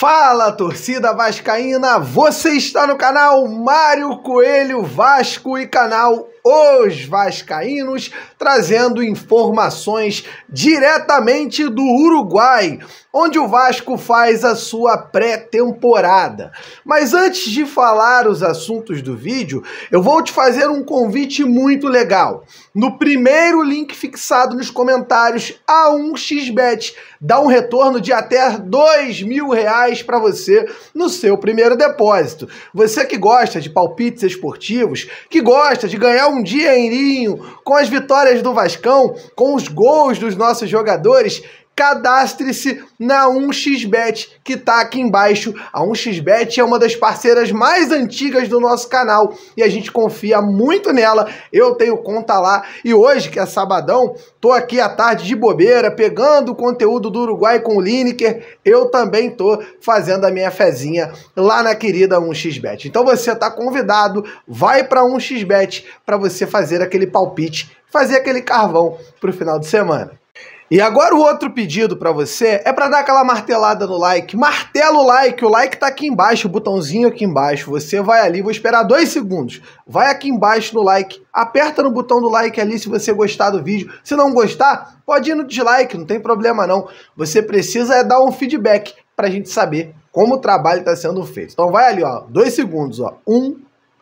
Fala, torcida vascaína, você está no canal Mário Coelho Vasco e canal Os Vascaínos, trazendo informações diretamente do Uruguai, onde o Vasco faz a sua pré-temporada. Mas antes de falar os assuntos do vídeo, eu vou te fazer um convite muito legal. No primeiro link fixado nos comentários, a 1xBet dá um retorno de até R$2.000 para você no seu primeiro depósito. Você que gosta de palpites esportivos, que gosta de ganhar um dinheirinho com as vitórias do Vascão, com os gols dos nossos jogadores, cadastre-se na 1xBet, que está aqui embaixo. A 1xBet é uma das parceiras mais antigas do nosso canal e a gente confia muito nela. Eu tenho conta lá e hoje, que é sabadão, tô aqui à tarde de bobeira, pegando o conteúdo do Uruguai com o Lineker. Eu também tô fazendo a minha fezinha lá na querida 1xBet. Então você tá convidado, vai para 1xBet para você fazer aquele palpite, fazer aquele carvão pro final de semana. E agora o outro pedido para você é para dar aquela martelada no like. Martela o like tá aqui embaixo, o botãozinho aqui embaixo. Você vai ali, vou esperar 2 segundos. Vai aqui embaixo no like, aperta no botão do like ali se você gostar do vídeo. Se não gostar, pode ir no dislike, não tem problema não. Você precisa dar um feedback pra gente saber como o trabalho está sendo feito. Então vai ali, ó, 2 segundos, ó. 1,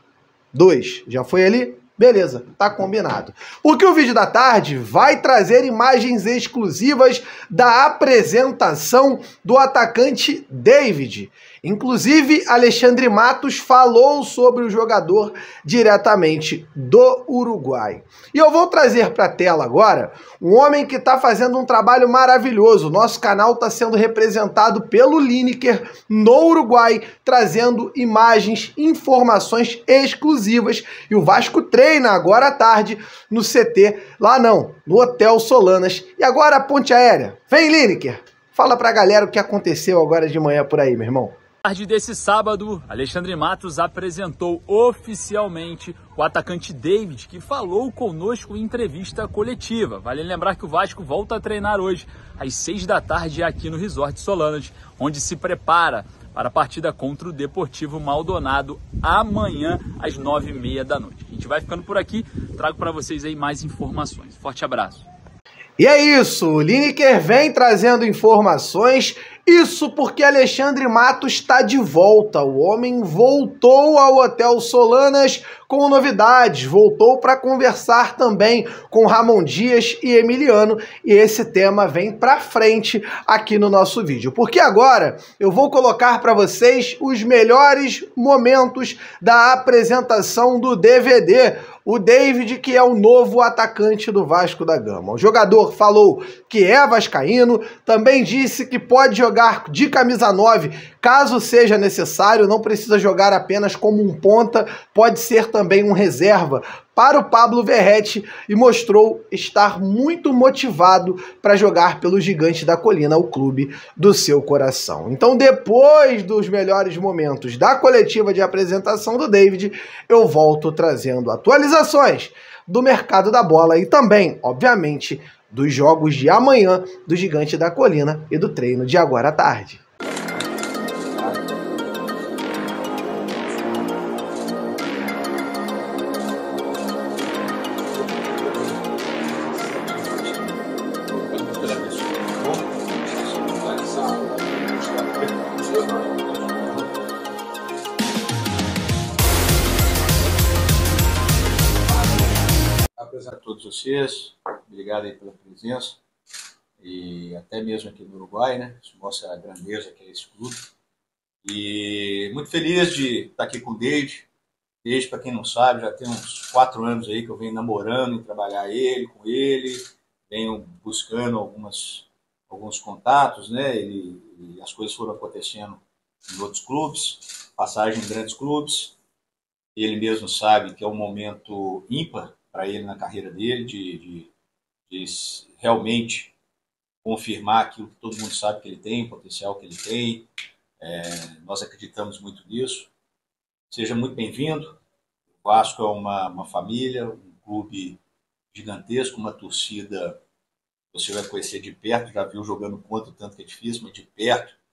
2, já foi ali? Beleza, tá combinado. Porque o vídeo da tarde vai trazer imagens exclusivas da apresentação do atacante David. Inclusive, Alexandre Matos falou sobre o jogador diretamente do Uruguai. E eu vou trazer para a tela agora um homem que está fazendo um trabalho maravilhoso. Nosso canal está sendo representado pelo Lineker no Uruguai, trazendo imagens, informações exclusivas. E o Vasco treina agora à tarde no CT, lá não, no Hotel Solanas. E agora a ponte aérea. Vem, Lineker! Fala pra galera o que aconteceu agora de manhã por aí, meu irmão. Tarde desse sábado, Alexandre Matos apresentou oficialmente o atacante David, que falou conosco em entrevista coletiva. Vale lembrar que o Vasco volta a treinar hoje, às 6 da tarde, aqui no Resort Solanas, onde se prepara para a partida contra o Deportivo Maldonado amanhã, às 9h30 da noite. A gente vai ficando por aqui, trago para vocês aí mais informações. Forte abraço. E é isso, o Lineker vem trazendo informações, isso porque Alexandre Matos está de volta. O homem voltou ao Hotel Solanas com novidades, voltou para conversar também com Ramon Dias e Emiliano, e esse tema vem para frente aqui no nosso vídeo. Porque agora eu vou colocar para vocês os melhores momentos da apresentação do DVD. O David, que é o novo atacante do Vasco da Gama. O jogador falou que é vascaíno, também disse que pode jogar de camisa 9, caso seja necessário, não precisa jogar apenas como um ponta, pode ser também um reserva para o Pablo Verratti, e mostrou estar muito motivado para jogar pelo Gigante da Colina, o clube do seu coração. Então, depois dos melhores momentos da coletiva de apresentação do David, eu volto trazendo atualizações do mercado da bola e também, obviamente, dos jogos de amanhã do Gigante da Colina e do treino de agora à tarde. A todos vocês, obrigado aí pela presença, e até mesmo aqui no Uruguai, né? Isso mostra a grandeza que é esse clube. E muito feliz de estar aqui com o David. Desde, para quem não sabe, já tem uns 4 anos aí que eu venho namorando em trabalhar com ele, venho buscando alguns contatos, né? E as coisas foram acontecendo em outros clubes, passagem em grandes clubes. Ele mesmo sabe que é um momento ímpar para ele na carreira dele, de realmente confirmar aquilo que todo mundo sabe que ele tem, o potencial que ele tem. Nós acreditamos muito nisso. Seja muito bem-vindo. O Vasco é uma família, um clube gigantesco, uma torcida, você vai conhecer de perto, já viu jogando contra o tanto que é difícil, mas de perto,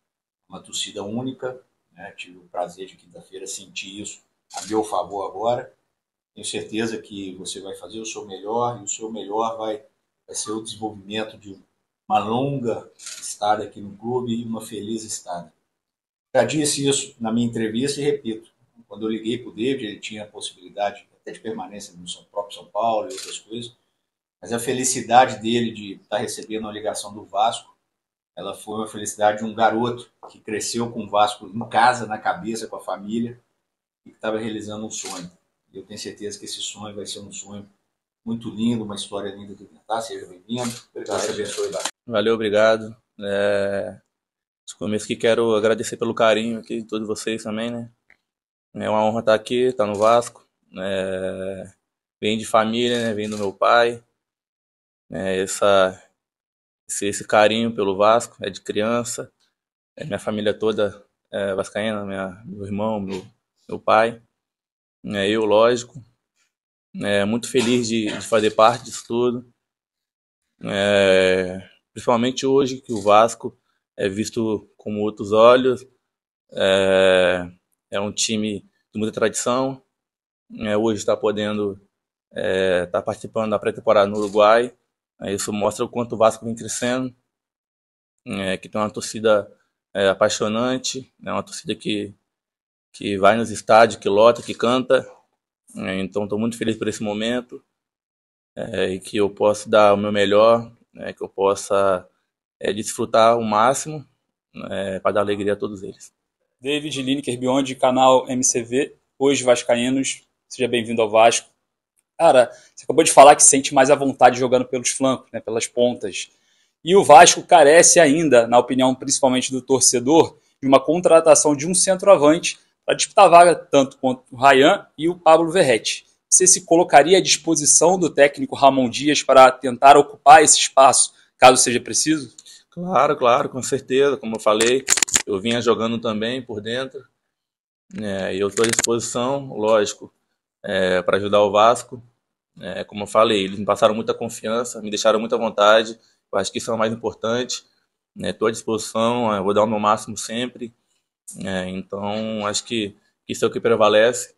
uma torcida única, né? Tive o prazer de quinta-feira sentir isso a meu favor agora. Tenho certeza que você vai fazer o seu melhor, e o seu melhor vai ser o desenvolvimento de uma longa estada aqui no clube e uma feliz estada. Já disse isso na minha entrevista e repito. Quando eu liguei para o David, ele tinha a possibilidade até de permanência no próprio São Paulo e outras coisas, mas a felicidade dele de estar recebendo uma ligação do Vasco, ela foi uma felicidade de um garoto que cresceu com o Vasco em casa, na cabeça, com a família, e que estava realizando um sonho. E eu tenho certeza que esse sonho vai ser um sonho muito lindo, uma história linda de contar. Seja bem-vindo. Deus te abençoe. Valeu, obrigado. No começo que quero agradecer pelo carinho aqui de todos vocês também, né? É uma honra estar aqui, estar no Vasco. Vem de família, né? Vem do meu pai. Esse carinho pelo Vasco é de criança. Minha família toda é vascaína, meu irmão, meu pai. Eu, lógico. Muito feliz de fazer parte disso tudo. Principalmente hoje, que o Vasco é visto com outros olhos. É um time de muita tradição. Hoje está podendo estar participando da pré-temporada no Uruguai. Isso mostra o quanto o Vasco vem crescendo, que tem uma torcida apaixonante, uma torcida que vai nos estádios, que lota, que canta. Então estou muito feliz por esse momento, e que eu possa dar o meu melhor, que eu possa desfrutar o máximo, para dar alegria a todos eles. David Lineker Beyond, canal MCV, hoje vascaínos, seja bem-vindo ao Vasco. Cara, você acabou de falar que sente mais à vontade jogando pelos flancos, né, pelas pontas. E o Vasco carece ainda, na opinião principalmente do torcedor, de uma contratação de um centroavante para disputar a vaga tanto contra o Ryan e o Pablo Verratti. Você se colocaria à disposição do técnico Ramon Dias para tentar ocupar esse espaço, caso seja preciso? Claro, com certeza. Como eu falei, eu vinha jogando também por dentro. E eu estou à disposição, lógico, para ajudar o Vasco. Como eu falei, eles me passaram muita confiança, me deixaram muita vontade. Eu acho que isso é o mais importante. Estou à disposição, vou dar o meu máximo sempre. Então, acho que isso é o que prevalece.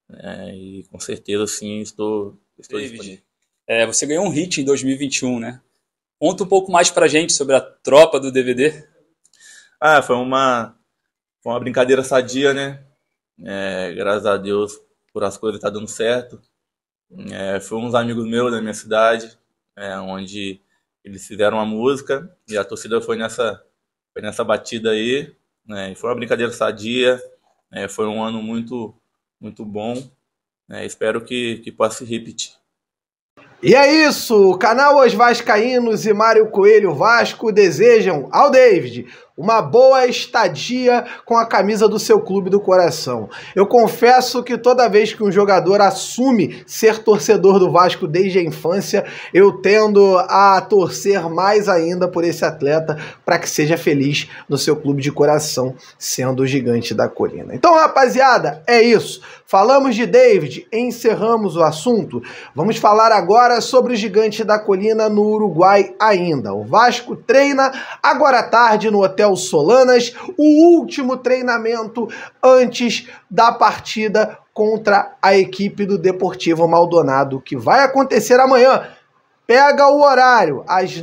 E com certeza, sim, estou disponível. Você ganhou um hit em 2021, né? Conta um pouco mais pra gente sobre a tropa do DVD. Foi uma brincadeira sadia, né? Graças a Deus, por as coisas tá dando certo. Foi uns amigos meus da minha cidade, onde eles fizeram uma música e a torcida foi nessa batida aí. E foi uma brincadeira sadia, foi um ano muito, muito bom. Espero que possa se repetir. E é isso, o canal Os Vascaínos e Mário Coelho Vasco desejam ao David uma boa estadia com a camisa do seu clube do coração. Eu confesso que toda vez que um jogador assume ser torcedor do Vasco desde a infância, eu tendo a torcer mais ainda por esse atleta para que seja feliz no seu clube de coração, sendo o Gigante da Colina. Então, rapaziada, é isso. Falamos de David, encerramos o assunto. Vamos falar agora sobre o Gigante da Colina no Uruguai ainda. O Vasco treina agora à tarde no Hotel Solanas, o último treinamento antes da partida contra a equipe do Deportivo Maldonado, que vai acontecer amanhã. Pega o horário, às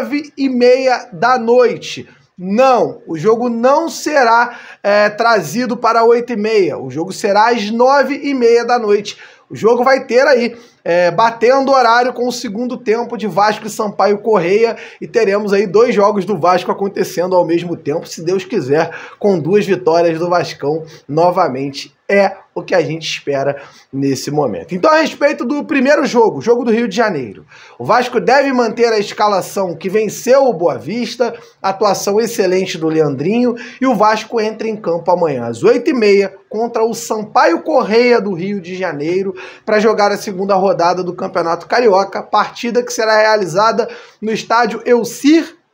9h30 da noite. Não, o jogo não será trazido para 8h30, o jogo será às 9h30 da noite. O jogo vai ter aí, batendo horário com o segundo tempo de Vasco e Sampaio Corrêa, e teremos aí 2 jogos do Vasco acontecendo ao mesmo tempo, se Deus quiser, com 2 vitórias do Vascão novamente. É o que a gente espera nesse momento. Então, a respeito do primeiro jogo, o jogo do Rio de Janeiro, o Vasco deve manter a escalação que venceu o Boa Vista, atuação excelente do Leandrinho, e o Vasco entra em campo amanhã às 8h30 contra o Sampaio Corrêa do Rio de Janeiro para jogar a segunda rodada do Campeonato Carioca, partida que será realizada no estádio Elcir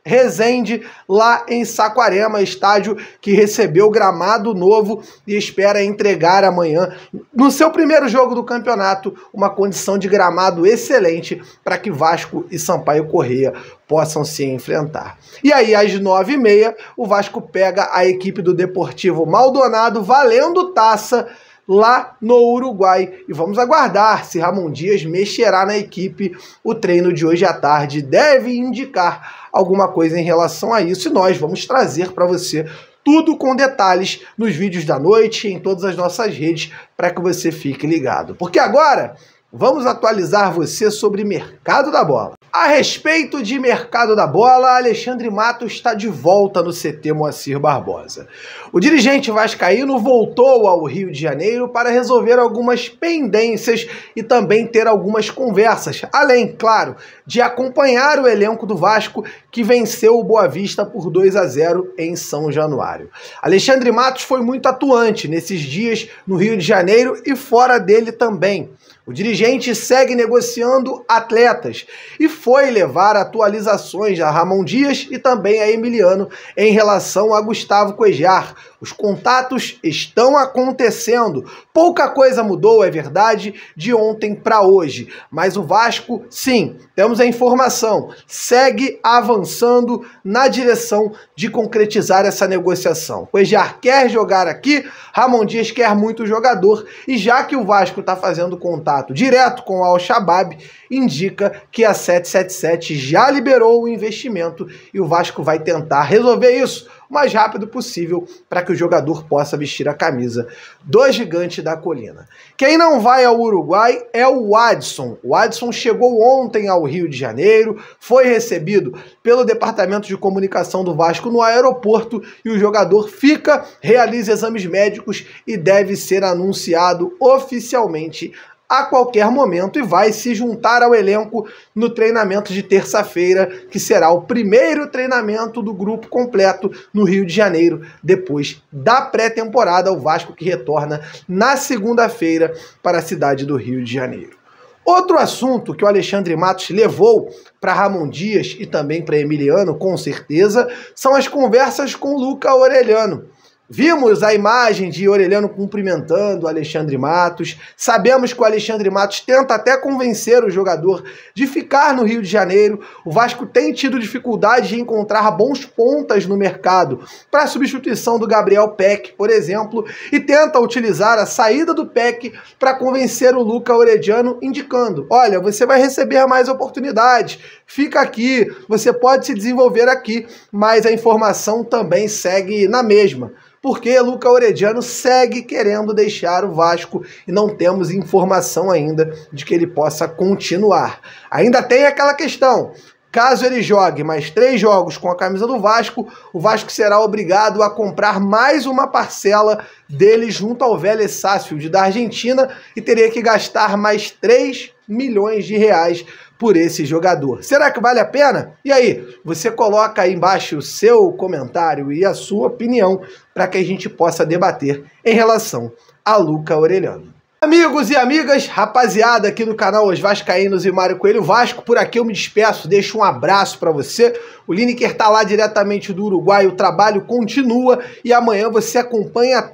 Resende, lá em Saquarema, estádio que recebeu gramado novo e espera entregar amanhã, no seu primeiro jogo do campeonato, uma condição de gramado excelente para que Vasco e Sampaio Corrêa possam se enfrentar. E aí, às 9h30, o Vasco pega a equipe do Deportivo Maldonado, valendo taça, lá no Uruguai. E vamos aguardar se Ramon Dias mexerá na equipe. O treino de hoje à tarde deve indicar alguma coisa em relação a isso, e nós vamos trazer para você tudo com detalhes nos vídeos da noite e em todas as nossas redes para que você fique ligado. Porque agora vamos atualizar você sobre mercado da bola. A respeito de mercado da bola, Alexandre Matos está de volta no CT Moacir Barbosa. O dirigente vascaíno voltou ao Rio de Janeiro para resolver algumas pendências e também ter algumas conversas, além, claro, de acompanhar o elenco do Vasco, que venceu o Boa Vista por 2-0 em São Januário. Alexandre Matos foi muito atuante nesses dias no Rio de Janeiro e fora dele também. O dirigente segue negociando atletas e foi levar atualizações a Ramon Dias e também a Emiliano em relação a Gustavo Cuéllar. Os contatos estão acontecendo. Pouca coisa mudou, é verdade, de ontem para hoje. Mas o Vasco, sim, temos a informação, segue avançando na direção de concretizar essa negociação. Cuéllar quer jogar aqui, Ramon Dias quer muito jogador, e já que o Vasco está fazendo contato direto com o Al-Shabaab, indica que a 777 já liberou o investimento e o Vasco vai tentar resolver isso o mais rápido possível para que o jogador possa vestir a camisa do Gigante da Colina. Quem não vai ao Uruguai é o Adson. O Adson chegou ontem ao Rio de Janeiro, foi recebido pelo Departamento de Comunicação do Vasco no aeroporto e o jogador fica, realiza exames médicos e deve ser anunciado oficialmente a qualquer momento e vai se juntar ao elenco no treinamento de terça-feira, que será o primeiro treinamento do grupo completo no Rio de Janeiro, depois da pré-temporada, o Vasco que retorna na segunda-feira para a cidade do Rio de Janeiro. Outro assunto que o Alexandre Matos levou para Ramon Dias e também para Emiliano, com certeza, são as conversas com Luca Orelhano. Vimos a imagem de Orelhano cumprimentando o Alexandre Matos, sabemos que o Alexandre Matos tenta até convencer o jogador de ficar no Rio de Janeiro. O Vasco tem tido dificuldade de encontrar bons pontas no mercado para a substituição do Gabriel Peck, por exemplo, e tenta utilizar a saída do Peck para convencer o Luca Orelhano, indicando: olha, você vai receber mais oportunidades, fica aqui, você pode se desenvolver aqui, mas a informação também segue na mesma, porque Luca Orelhano segue querendo deixar o Vasco e não temos informação ainda de que ele possa continuar. Ainda tem aquela questão: caso ele jogue mais 3 jogos com a camisa do Vasco, o Vasco será obrigado a comprar mais uma parcela dele junto ao Vélez Sarsfield da Argentina e teria que gastar mais 3 milhões de reais por esse jogador. Será que vale a pena? E aí, você coloca aí embaixo o seu comentário e a sua opinião para que a gente possa debater em relação a Luca Orelhano. Amigos e amigas, rapaziada aqui do canal Os Vascaínos e Mário Coelho Vasco, por aqui eu me despeço, deixo um abraço para você. O Lineker tá lá diretamente do Uruguai, o trabalho continua e amanhã você acompanha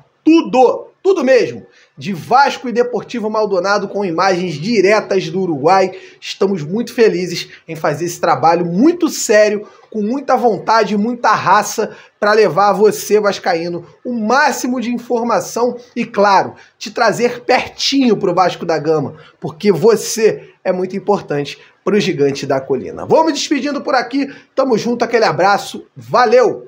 tudo mesmo, de Vasco e Deportivo Maldonado com imagens diretas do Uruguai. Estamos muito felizes em fazer esse trabalho muito sério, com muita vontade e muita raça, para levar a você, vascaíno, o máximo de informação e, claro, te trazer pertinho para o Vasco da Gama, porque você é muito importante para o Gigante da Colina. Vou me despedindo por aqui, tamo junto, aquele abraço, valeu!